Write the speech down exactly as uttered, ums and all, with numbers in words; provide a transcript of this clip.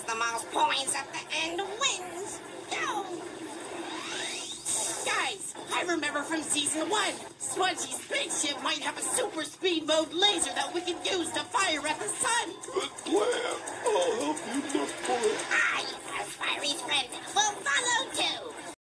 the most points at the end wins. Go! Guys, I remember from season one, Smudgy's spaceship might have a super speed mode laser that we can use to fire at the sun. Good plan.